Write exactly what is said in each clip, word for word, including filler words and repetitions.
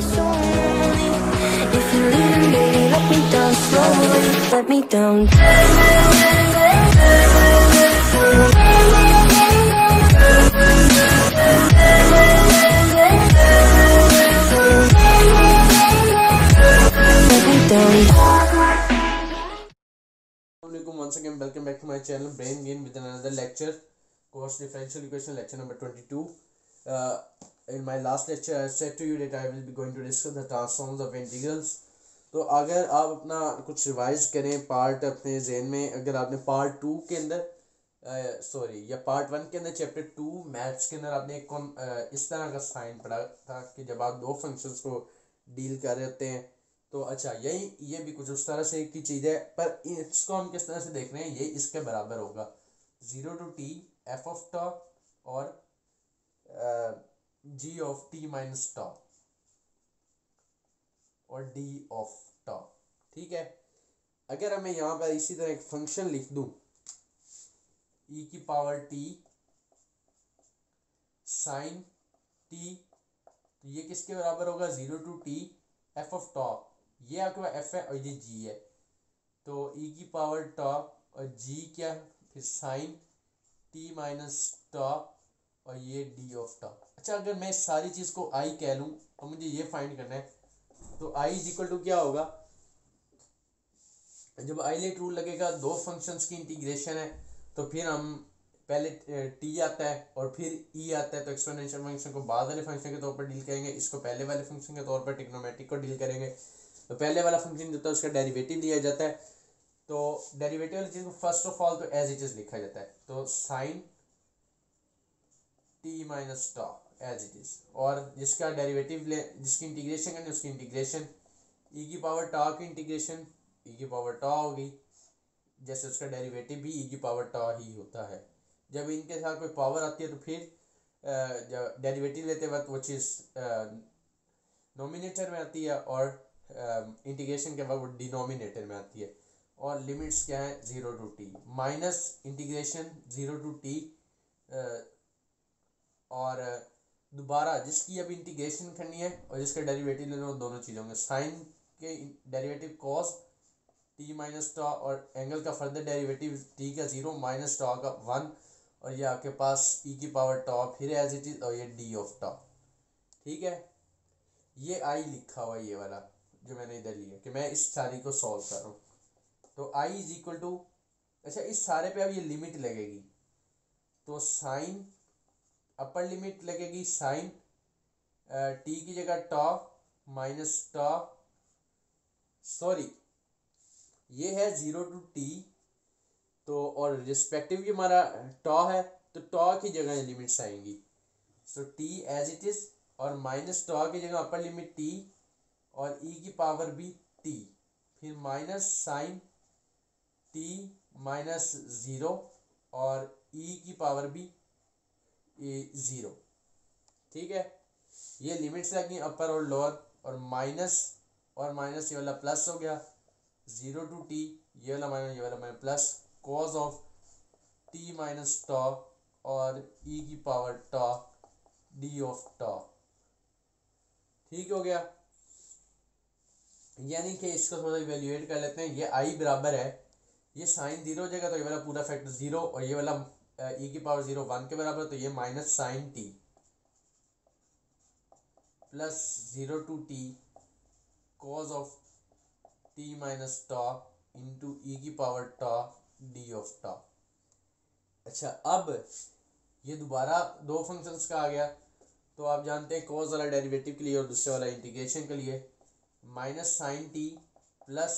so lonely. If you're leaving, baby, let me down slowly. Let me down. Let me down. Once again, welcome back to my channel Brain Gain with another lecture, course differential equation lecture number twenty-two. Uh, in my last lecture I said to you that I will be going to discuss the transforms of integrals. तो अगर आप अपना कुछ revise करें part अपने जहन में, अगर आपने पार्ट टू के अंदर सॉरी या पार्ट वन के अंदर चैप्टर टू मैथ्स के अंदर आपने एक uh, इस तरह का साइन पढ़ा था कि जब आप दो फंक्शंस को डील कर रहे होते हैं तो अच्छा यही ये भी कुछ उस तरह से की चीज़ है, पर इसको हम किस तरह से देख रहे हैं, ये इसके बराबर होगा zero to t f of tau और g of t minus tau और डी ऑफ टॉ। ठीक है, अगर हमें यहाँ पर इसी तरह एक फंक्शन लिख दूँ ई की पावर टी साइन टी, तो ये किसके बराबर होगा zero to t f of tau, ये आपके पास एफ है और ये जी है, तो ई की पावर टॉ और जी क्या फिर साइन टी माइनस टॉ और ये डी ऑफ टॉ। अच्छा, अगर मैं इस सारी चीज़ को आई कह लूँ और मुझे ये फाइंड करना है तो आई इज इक्वल टू क्या होगा, जब आइलेट रूल लगेगा दो फंक्शंस की इंटीग्रेशन है तो फिर हम पहले टी आता है और फिर ई आता है, तो एक्सपोनेंशियल फंक्शन को बाद वाले फंक्शन के तौर पर डील करेंगे, इसको पहले वाले फंक्शन के तौर पर ट्रिग्नोमेट्रिक को डील करेंगे। तो पहले वाला फंक्शन जो होता है उसका डेरिवेटिव लिया जाता है, तो डेरिवेटिव वाली चीज़ को फर्स्ट ऑफ ऑल तो एज इट इज लिखा जाता है, तो sine t minus tau as it is, और जिसका डेरिवेटिव ले जिसकी इंटीग्रेशन करनी उसकी इंटीग्रेशन ई की पावर टॉ की इंटीग्रेशन ई की पावर टॉ होगी, जैसे उसका डेरिवेटिव भी ई की पावर टॉ ही होता है। जब इनके साथ कोई पावर आती है तो फिर जब डेरिवेटिव लेते वक्त वो चीज़ नोमिनेटर में आती है और इंटीग्रेशन के बाद वो डिनोमिनेटर में आती है, और लिमिट्स क्या है zero to t minus integration zero to t, और दोबारा जिसकी अब इंटीग्रेशन करनी है और जिसका डेरिवेटिव लेना हो दोनों चीज़ें होंगे, साइन के derivative cos t minus tau और एंगल का फर्दर डेरिवेटिव टी का ज़ीरो माइनस टॉ का वन, और ये आपके पास ई की पावर टॉ फिर एज इट इज और ये डी ऑफ टॉ। ठीक है, ये आई लिखा हुआ ये वाला जो मैंने इधर लिया कि मैं इस सारी को सॉल्व कर रहा हूँ, तो आई इज इक्वल टू, अच्छा इस सारे पे अब ये लिमिट लगेगी तो साइन अपर लिमिट लगेगी साइन टी की जगह टॉ माइनस टॉ, सॉरी ये है ज़ीरो टू टी, तो और रिस्पेक्टिव ये हमारा टॉ है तो टॉ की जगह लिमिट्स आएंगी, so t as it is और माइनस टॉ की जगह अपर लिमिट टी और ई की पावर भी टी, फिर minus sine t minus zero और ई की पावर भी ज़ीरो। ठीक है, ये लिमिट्स लगी अपर और लोअर, और माइनस और माइनस ये वाला प्लस हो गया ज़ीरो टू टी, ये वाला माइनस ये वाला minus plus cos of t minus tau और ई की power tau d of tau. ठीक हो गया, यानी कि इसको थोड़ा इवेल्युएट कर लेते हैं, ये आई बराबर है ये साइन जीरो हो जाएगा तो ये वाला पूरा फैक्टर जीरो और ये वाला ई की पावर जीरो वन के बराबर, तो ये minus sine t plus zero to t cos of t minus tau into e की power tau d of tau. अच्छा, अब ये दोबारा दो फंक्शंस का आ गया, तो आप जानते हैं कॉज वाला डेरिवेटिव के लिए और दूसरे वाला इंटीग्रेशन के लिए minus sine t plus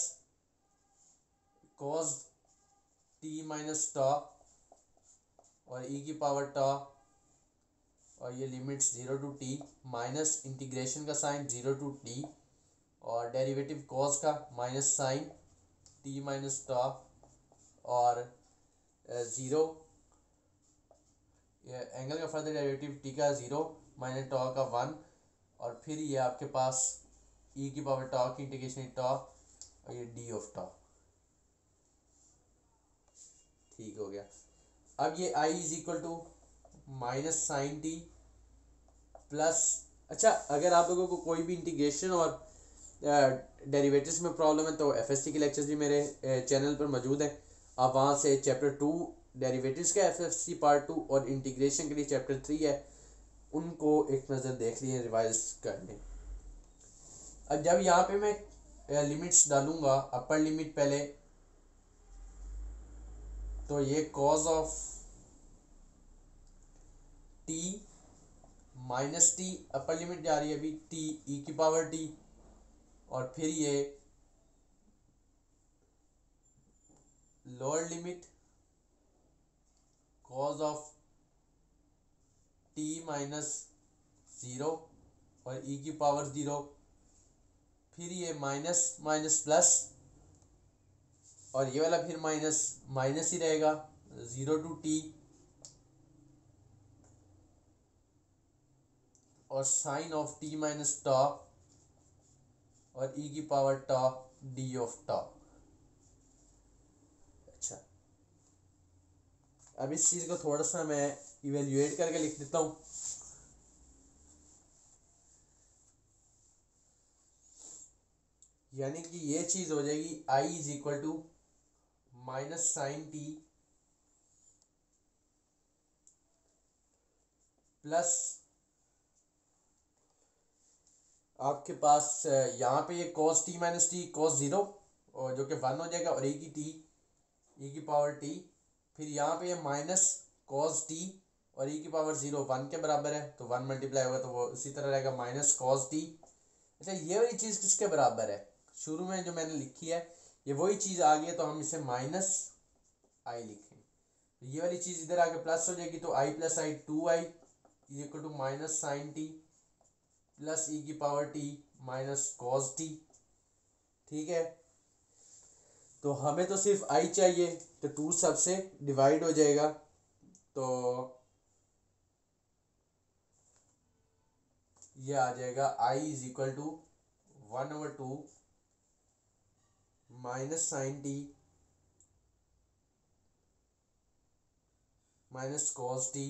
cos t minus tau और ई की पावर टॉ, और ये limits zero to t minus integration का साइन ज़ीरो टू टी और डेरिवेटिव कॉस का minus sine t minus tau और ज़ीरो एंगल का फर्दर डेरिवेटिव टी का ज़ीरो माइनस टॉ का वन, और फिर ये आपके पास ई की पावर टॉ की इंटीग्रेशन टॉ और ये डी ऑफ टॉ। ठीक हो गया, अब ये I is equal to minus sine t plus, अच्छा, अगर आप लोगों को कोई भी इंटीग्रेशन और डेरिवेटिव्स में प्रॉब्लम है तो एफ एस टी के लेक्चर्स भी मेरे चैनल पर मौजूद हैं, आप वहाँ से चैप्टर टू डेरिवेटिव्स का F S T part two और इंटीग्रेशन के लिए चैप्टर थ्री है, उनको एक नज़र देख लिए, रिवाइज कर लें। अब जब यहाँ पे मैं लिमिट्स डालूँगा, अपर लिमिट पहले तो ये cos of t minus t, upper limit जा रही है अभी टी ई की पावर टी, और फिर ये lower limit cos of t minus zero और ई की पावर ज़ीरो, फिर ये माइनस माइनस प्लस, और ये वाला फिर माइनस माइनस ही रहेगा, ज़ीरो टू टी, और sine of t minus tau और ई की power tau d of tau. अच्छा, अब इस चीज़ को थोड़ा सा मैं इवेल्युएट करके लिख देता हूँ। यानी कि ये चीज़ हो जाएगी I is equal to minus sine t plus आपके पास यहाँ पे ये cos t minus t cos zero, और जो कि वन हो जाएगा, और ए की टी ई की पावर टी, फिर यहाँ पे ये माइनस कॉस टी और ई की पावर ज़ीरो वन के बराबर है, तो वन मल्टीप्लाई होगा तो वो उसी तरह रहेगा माइनस कॉस टी। अच्छा, ये वाली चीज़ किसके बराबर है? शुरू में जो मैंने लिखी है ये वही चीज़ आ गई है, तो हम इसे माइनस आई लिखें, तो ये वाली चीज़ इधर आके प्लस हो जाएगी, तो I plus I two I is equal to minus sine t plus e की power t minus cos t. ठीक है, तो हमें तो सिर्फ आई चाहिए, तो टू सबसे डिवाइड हो जाएगा, तो ये आ जाएगा I is equal to one over two minus sine t minus cos t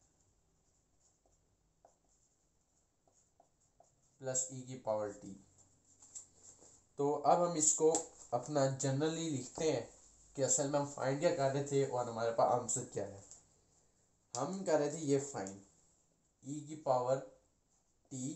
plus e की पावर टी। तो अब हम इसको अपना जनरली लिखते हैं कि असल में हम फाइंड क्या कर रहे थे और हमारे पास आंसर क्या है। हम कर रहे थे ये फाइंड ई की power t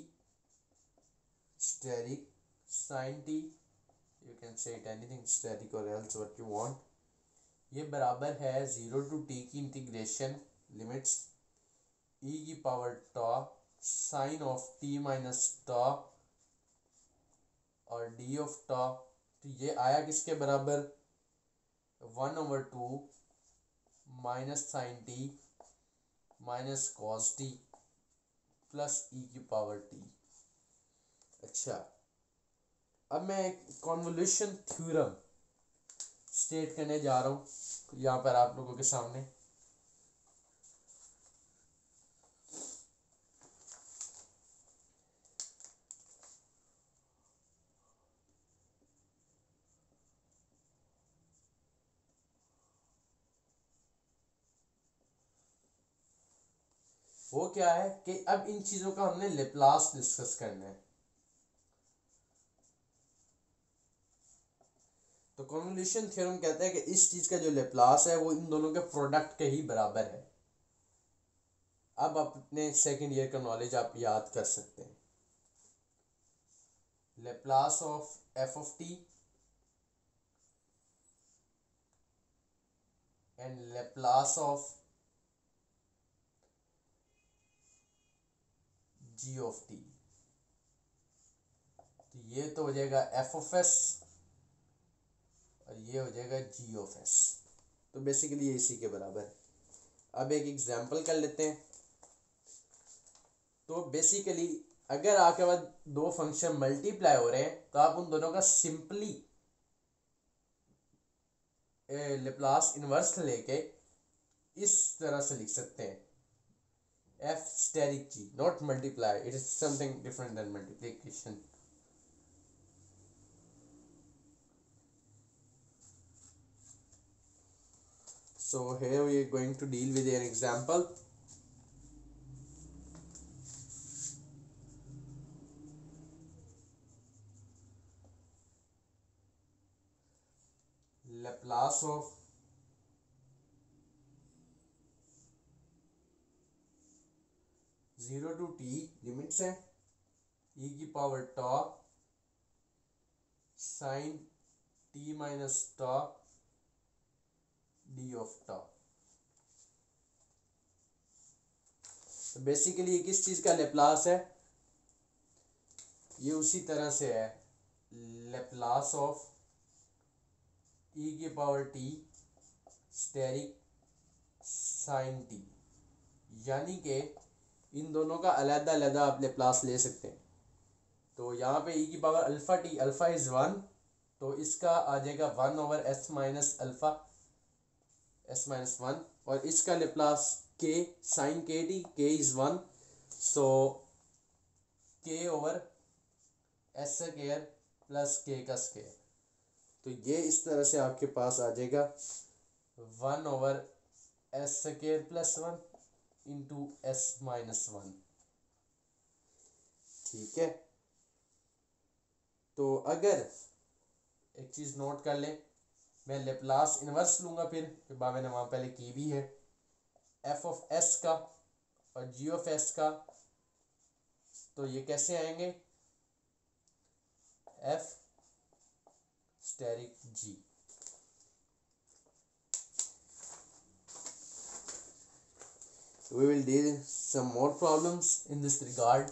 asterisk sine t, you can say it anything asterisk और एल्स व्हाट यू वांट, ये बराबर है ज़ीरो टू टी की इंटीग्रेशन लिमिट्स ई की power tau sine of t minus tau और डी ऑफ टॉ। तो ये आया किसके बराबर? One over two minus sine t minus cos t plus e की पावर टी। अच्छा, अब मैं एक कॉन्वोल्यूशन थ्योरम स्टेट करने जा रहा हूँ यहाँ पर आप लोगों के सामने। वो क्या है कि अब इन चीज़ों का हमने लेप्लास डिस्कस करना है। तो कॉन्वोल्यूशन थ्योरम कहता है कि इस चीज़ का जो लेप्लास है वो इन दोनों के प्रोडक्ट के ही बराबर है। अब अपने सेकेंड ईयर का नॉलेज आप याद कर सकते हैं। Laplace of f of t and Laplace of g of t, तो ये तो हो जाएगा एफ ऑफ एस और ये हो जाएगा जी ऑफ एस। तो बेसिकली ये इसी के बराबर है। अब एक एग्जांपल कर लेते हैं। तो बेसिकली अगर आपके पास दो फंक्शन मल्टीप्लाई हो रहे हैं तो आप उन दोनों का सिंपली लेप्लास इनवर्स लेके इस तरह से लिख सकते हैं, f asterisk g, not multiply, it is something different than multiplication. So here we are going to deal with an example. Laplace of zero to t limits है ई की power tau sine t minus tau d of tau. तो basically ये किस चीज का Laplace है, ये उसी तरह से है लेप्लास ऑफ ई की power t asterisk sine t, यानी कि इन दोनों का अलग अलग आप लेप्लास ले सकते हैं। तो यहाँ पे ई की power alpha t, alpha is one, तो इसका आ जाएगा one over s minus alpha s minus one, और इसका लेप्लास के साइन के टी, के इज वन, सो के ओवर एस स्क्वायर प्लस के का स्क्वायर। तो ये इस तरह से आपके पास आ जाएगा one over s square plus one into s minus one. ठीक है, तो अगर एक चीज नोट कर ले, मैं लेप्लास इनवर्स लूंगा, फिर बाबा ने वहां पहले की भी है, एफ ऑफ एस का और जी ऑफ एस का। तो ये कैसे आएंगे, f asterisk g. We will deal some more problems in this regard.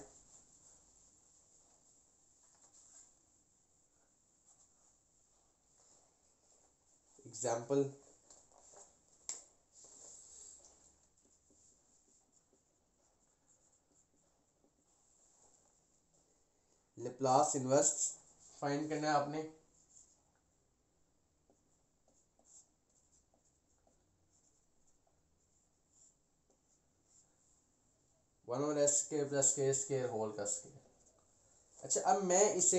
Example, Laplace inverse find करना है आपने। One over s square plus k square whole का स्क्वायर। अच्छा, अब मैं इसे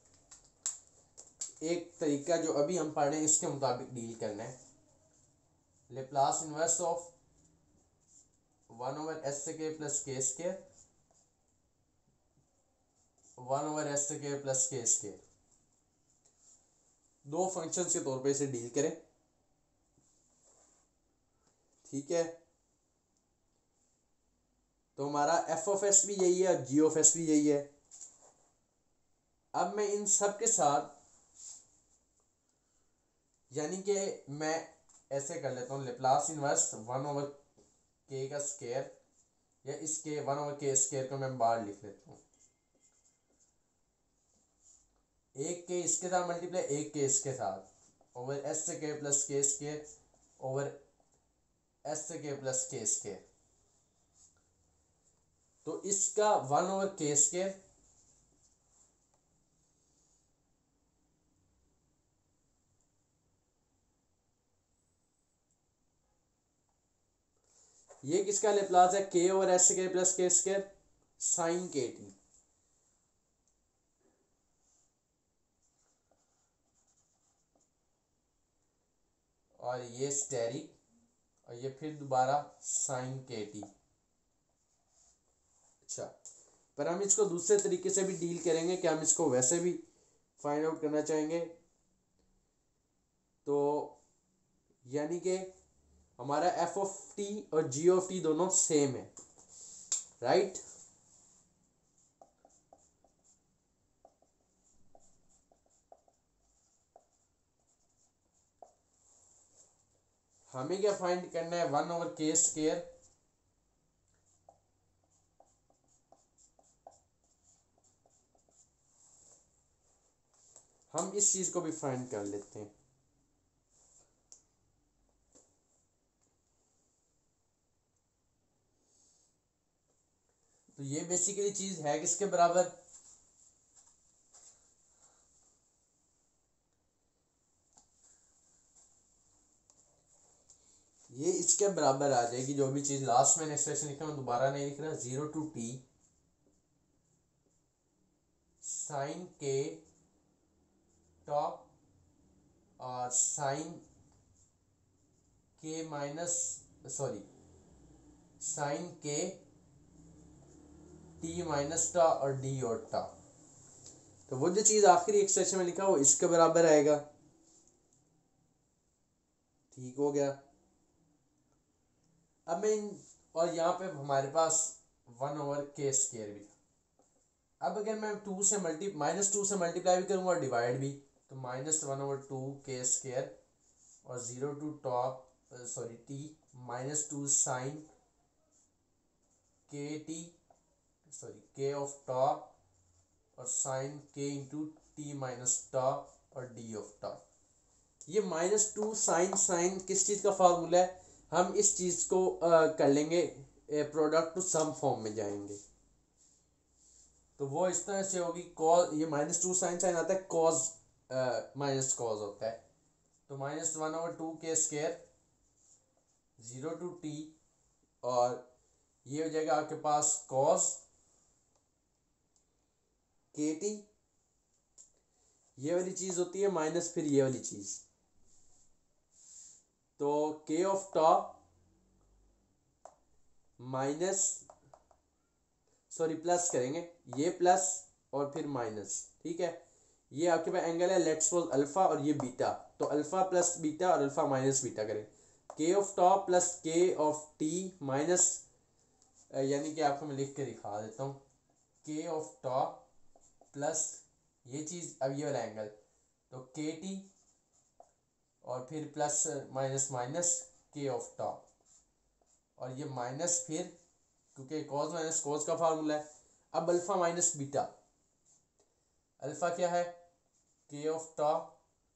एक तरीका जो अभी हम पढ़ रहे हैं इसके मुताबिक डील करना है। Laplace inverse of one over s square plus k square, one over s square plus k square, दो फंक्शंस के तौर पे इसे डील करें। ठीक है, तो हमारा एफ ऑफ एस भी यही है और जी ऑफ एस भी यही है। अब मैं इन सब के साथ, यानी कि मैं ऐसे कर लेता हूँ, लेप्लास इनवर्स वन ओवर के का स्क्वायर, या इसके वन ओवर के स्क्वायर को मैं बाहर लिख लेता हूँ, एक के इसके साथ मल्टीप्लाई एक के इसके साथ, over s square plus k square over s square plus k square. तो इसका वन ओवर के स्क्वायर ये किसका लेप्लास है, k over s square plus k square sine k t. और ये स्टेरिक, और ये फिर दोबारा साइन के टी। अच्छा, पर हम इसको दूसरे तरीके से भी डील करेंगे कि हम इसको वैसे भी फाइंड आउट करना चाहेंगे। तो यानी कि हमारा एफ ऑफ टी और जी ऑफ टी दोनों सेम है, राइट। हमें क्या फाइंड करना है, वन ओवर के स्क्वायर हम इस चीज को भी फाइंड कर लेते हैं। तो ये बेसिकली चीज है किसके बराबर, ये इसके बराबर आ जाएगी। जो भी चीज लास्ट में एक्सप्रेशन लिखा मैं दोबारा नहीं लिख रहा, zero to t sine k tau और sine k minus sorry sine k t minus tau और डी और टा। तो वो जो चीज आखिरी एक्सप्रेशन में लिखा वो इसके बराबर आएगा। ठीक हो गया। अब मैं इन और यहाँ पे हमारे पास वन ओवर के स्केयर भी था। अब अगर मैं टू से मल्टी माइनस टू से मल्टीप्लाई भी करूँगा और डिवाइड भी, तो minus one over two k square और zero to tau sorry t minus two sine k t sorry k of tau और sine k into t minus tau और d of tau. ये minus two sine sine किस चीज़ का formula है, हम इस चीज़ को आ, कर लेंगे प्रोडक्ट टू सम फॉर्म में जाएंगे, तो वो इस तरह से होगी। कॉज ये माइनस टू साइन साइन आता है, कॉज माइनस कॉज होता है, तो minus one over two k square zero to t और ये हो जाएगा आपके पास कॉज के टी, ये वाली चीज़ होती है माइनस फिर ये वाली चीज़, तो k of tau minus sorry plus करेंगे, ये प्लस और फिर माइनस, ठीक है। ये आपके पास एंगल है लेट्स सपोज अल्फा और ये बीटा, तो अल्फा प्लस बीटा और अल्फा माइनस बीटा करें, k of tau plus k of t minus, यानी कि आपको मैं लिख के दिखा देता हूँ, के ऑफ टॉप प्लस ये चीज़ अब ये वाला एंगल, तो के टी और फिर plus minus minus k of tau और ये माइनस फिर क्योंकि कॉज माइनस कॉज का फार्मूला है। अब अल्फा माइनस बीटा, अल्फा क्या है के ऑफ टॉप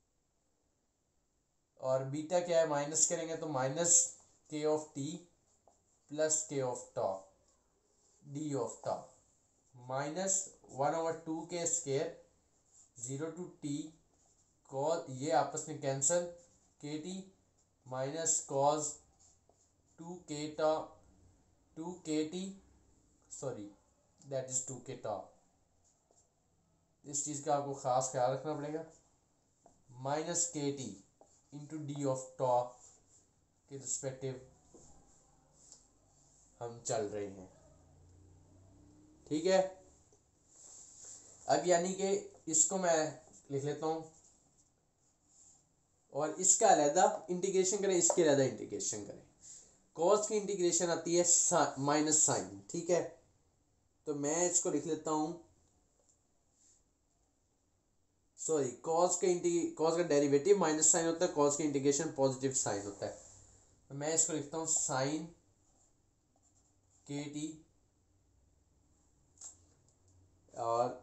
और बीटा क्या है माइनस करेंगे तो minus k of t plus k of tau d of tau minus one over two k square zero to t cos ये आपस में cancel, k t minus cos two k tau two k t sorry that is two k tau, इस चीज़ का आपको ख़ास ख्याल रखना पड़ेगा, minus k t into d of tau के रिस्पेक्टिव हम चल रहे हैं, ठीक है। अब यानी कि इसको मैं लिख लेता हूँ और इसका अलहदा इंटीग्रेशन करें, इसके अलहदा इंटीग्रेशन करें। कॉस की इंटीग्रेशन आती है माइनस साइन, ठीक है, तो मैं इसको लिख लेता हूँ sorry cos k into cos का डेरिवेटिव माइनस साइन होता है, कॉस का इंटीग्रेशन पॉजिटिव साइन होता है, तो मैं इसको लिखता हूँ साइन के टी और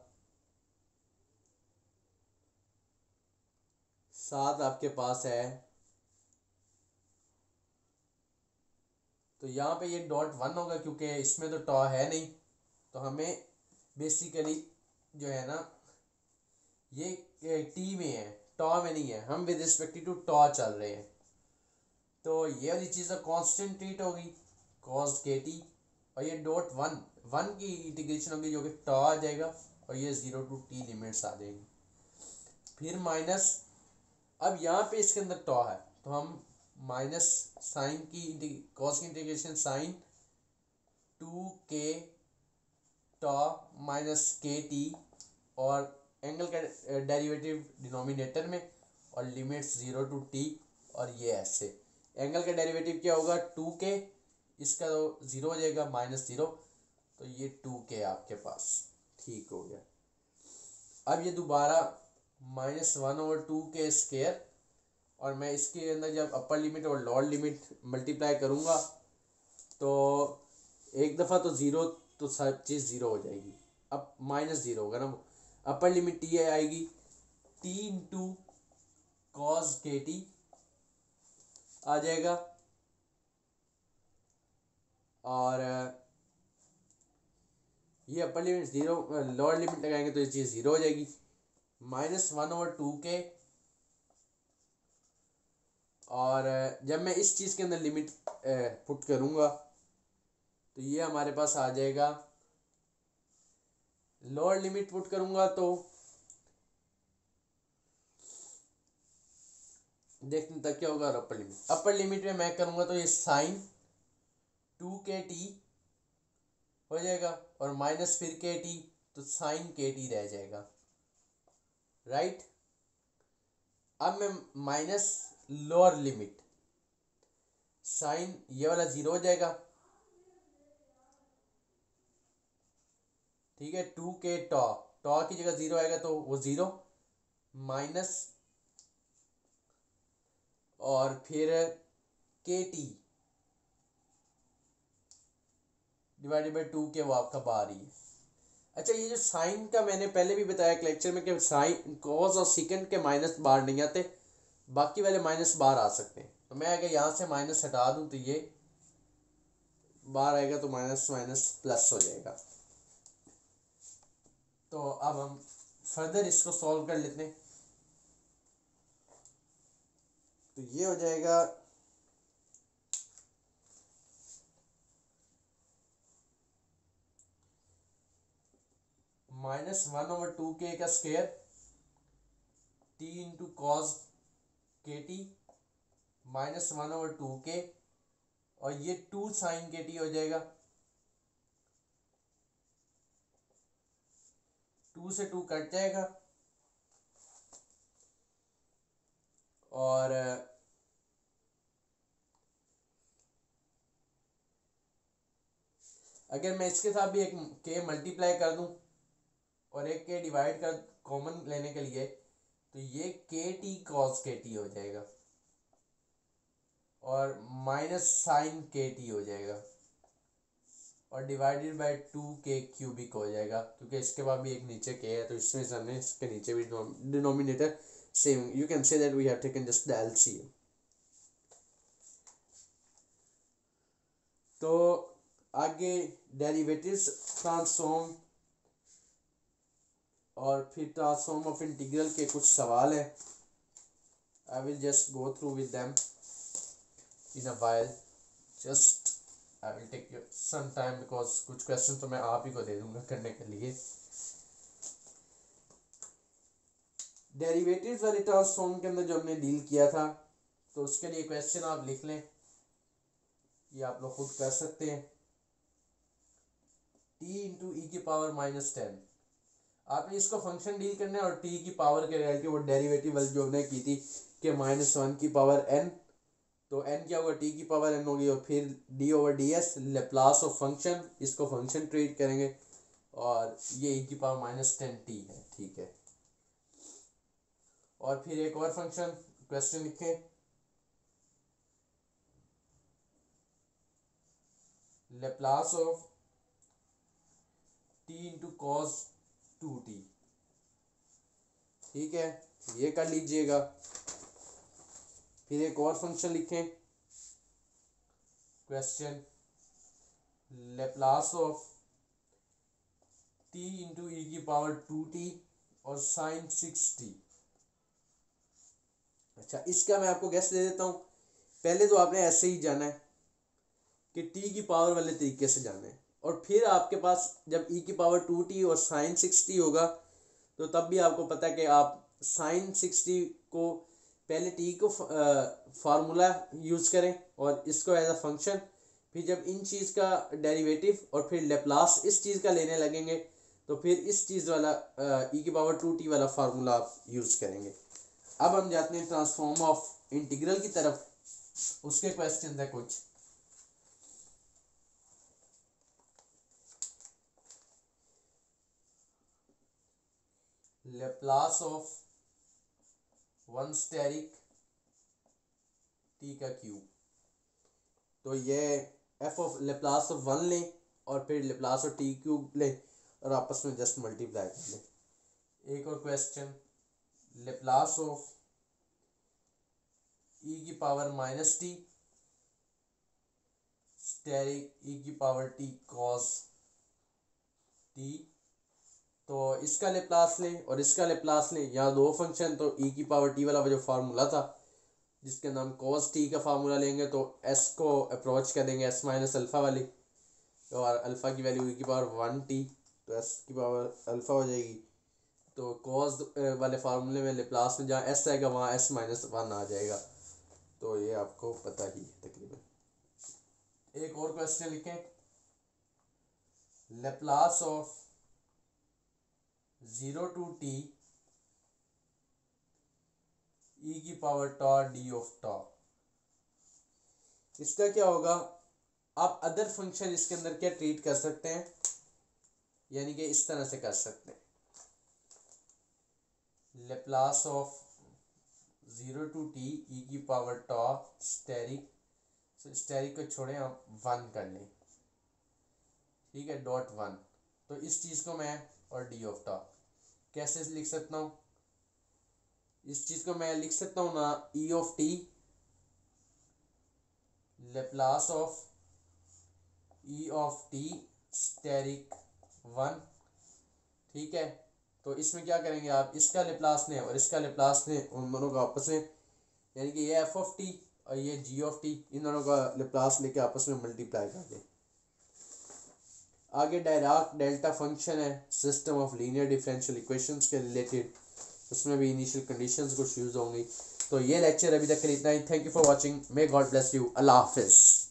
साथ आपके पास है, तो यहाँ पे ये डॉट वन होगा क्योंकि इसमें तो टॉ है नहीं, तो हमें बेसिकली जो है ना ये टी में है टॉ में नहीं है, हम विद रिस्पेक्ट टू टॉ चल रहे हैं, तो ये वाली चीज़ कांस्टेंट ट्रीट होगी कॉस के टी और ये डॉट वन वन की इंटीग्रेशन होगी जो कि टॉ आ जाएगा और ये ज़ीरो टू टी लिमिट्स आ जाएंगी, फिर माइनस, अब यहाँ पे इसके अंदर टॉ है तो हम माइनस साइन की कॉस की integration sine two k tau minus k t और एंगल का डेरिवेटिव डिनोमिनेटर में और लिमिट्स ज़ीरो टू टी और ये ऐसे एंगल का डेरिवेटिव क्या होगा टू के, इसका तो ज़ीरो हो जाएगा माइनस ज़ीरो, तो ये टू के आपके पास, ठीक हो गया। अब ये दोबारा minus one over two k square और मैं इसके अंदर जब अपर लिमिट और लोअर लिमिट मल्टीप्लाई करूँगा तो एक दफ़ा तो ज़ीरो तो सब चीज़ ज़ीरो हो जाएगी, अब माइनस ज़ीरो होगा ना, अपर लिमिट टी आएगी t into cos k t आ जाएगा और ये upper limit zero lower limit लगाएंगे तो ये चीज़ ज़ीरो हो जाएगी, minus one over two k और जब मैं इस चीज़ के अंदर लिमिट पुट करूँगा तो ये हमारे पास आ जाएगा, लोअर लिमिट पुट करूँगा तो देखने तक क्या होगा, और अपर लिमिट अपर लिमिट में मैं करूँगा तो ये साइन टू के टी हो जाएगा और माइनस फिर के टी तो साइन के टी रह जाएगा, राइट। अब मैं माइनस लोअर लिमिट साइन ये वाला ज़ीरो हो जाएगा, ठीक है। टू के टॉ टॉ की जगह ज़ीरो आएगा तो वो ज़ीरो माइनस, और फिर के टी डिवाइडेड बाई टू के, वो आपका बार ही है। अच्छा, ये जो साइन का मैंने पहले भी बताया एक लेक्चर में कि साइन कॉस और सेकंड के माइनस बार नहीं आते, बाकी वाले माइनस बार आ सकते हैं। तो मैं अगर यहाँ से माइनस हटा दूँ तो ये बार आएगा तो माइनस माइनस प्लस हो जाएगा। तो अब हम फर्दर इसको सॉल्व कर लेते हैं। तो ये हो जाएगा minus one over two k का square t into cos k t minus one over two k, और ये टू साइन के टी हो जाएगा, टू से टू कट जाएगा, और अगर मैं इसके साथ भी एक के मल्टीप्लाई कर दूं और एक के डिवाइड कर कॉमन लेने के लिए, तो ये के टी कॉस के टी हो जाएगा और माइनस साइन के टी हो जाएगा, और divided by two k cubic हो जाएगा, क्योंकि इसके बाद भी एक नीचे के है तो इसमें हमने इसके नीचे भी denominator same, you can say that we have taken just the LCM. तो आगे डेरिवेटिव्स, ट्रांसफॉर्म और फिर ट्रांसफॉर्म ऑफ इंटीग्रल के कुछ सवाल हैं। I will just go through with them in a while, just I will take you some time because कुछ question तो मैं आप ही को दे दूंगा करने के लिए। डेरिवेटिव्स वाले ट्रांसफॉर्म के अंदर जो हमने डील किया था, तो उसके लिए क्वेश्चन आप लिख लें, ये आप लोग खुद कर सकते हैं। टी इंटू ई की पावर माइनस टेन, आपने इसको फंक्शन डील करना है, और टी की पावर के रिलेटिव वो डेरिवेटिव वाली जो हमने की थी कि माइनस वन की पावर एन, तो एन क्या होगा, टी की पावर एन होगी, और फिर d over d s Laplace of function, इसको फंक्शन ट्रीट करेंगे, और ये ई की पावर माइनस टेन टी है, ठीक है। और फिर एक और फंक्शन क्वेश्चन लिखें, Laplace of t into cos two t, ठीक है, ये कर लीजिएगा। फिर एक और फंक्शन लिखें, question Laplace of t into e की पावर टू टी और साइन सिक्स टी। अच्छा, इसका मैं आपको गेस दे देता हूँ। पहले तो आपने ऐसे ही जाना है कि टी की पावर वाले तरीके से जाना है, और फिर आपके पास जब ई की पावर टू टी और साइन सिक्स टी होगा, तो तब भी आपको पता है कि आप साइन सिक्स टी को पहले टी को फार्मूला यूज़ करें और इसको एज अ फंक्शन, फिर जब इन चीज़ का डेरिवेटिव और फिर लेप्लास इस चीज़ का लेने लगेंगे, तो फिर इस चीज़ वाला ई की पावर टू टी वाला फार्मूला आप यूज़ करेंगे। अब हम जाते हैं ट्रांसफॉर्म ऑफ इंटीग्रल की तरफ, उसके क्वेश्चन है कुछ। Laplace of one asterisk t का क्यूब, तो ये f of Laplace of one लें और फिर लेप्लास ऑफ टी क्यूब लें और आपस में जस्ट मल्टीप्लाई कर लें। एक और क्वेश्चन, लेप्लास ऑफ ई की power minus t asterisk e की पावर टी कॉस टी, तो इसका लेप्लास लें और इसका लेप्लास लें, यहाँ दो फंक्शन, तो ई की पावर टी वाला जो फार्मूला था जिसके नाम कॉस टी का फार्मूला लेंगे, तो एस को अप्रोच कर देंगे एस माइनस अल्फ़ा वाली, और अल्फ़ा की वैल्यू ई की पावर वन टी, तो एस की पावर अल्फ़ा हो जाएगी। तो कॉस वाले फार्मूले में लेप्लास में जहाँ एस आएगा वहाँ एस माइनस वन आ जाएगा, तो ये आपको पता ही है तकरीबन। एक और क्वेश्चन लिखें, Laplace of zero to t e की power tau d of tau, इसका क्या होगा, आप अदर फंक्शन इसके अंदर क्या ट्रीट कर सकते हैं, यानी कि इस तरह से कर सकते हैं, Laplace of zero to t e की power tau asterisk, so asterisk को छोड़ें आप वन कर लें, ठीक है, डॉट वन। तो इस चीज़ को मैं और डी ऑफ टॉ कैसे लिख सकता हूँ, इस चीज़ को मैं लिख सकता हूँ ना, e of t Laplace of e of t asterisk one, ठीक है। तो इसमें क्या करेंगे आप, इसका लेप्लास लें और इसका लेप्लास लें, उन दोनों का आपस में, यानी कि ये एफ ऑफ टी और ये जी ऑफ टी, इन दोनों का लेप्लास लेके आपस में मल्टीप्लाई कर दें। आगे डायराक डेल्टा फंक्शन है system of linear differential equations के रिलेटेड, उसमें भी इनिशियल कंडीशंस कुछ यूज़ होंगी। तो ये लेक्चर अभी तक के लिए इतना ही। Thank you for watching, may God bless you, अल्लाह हाफिज़।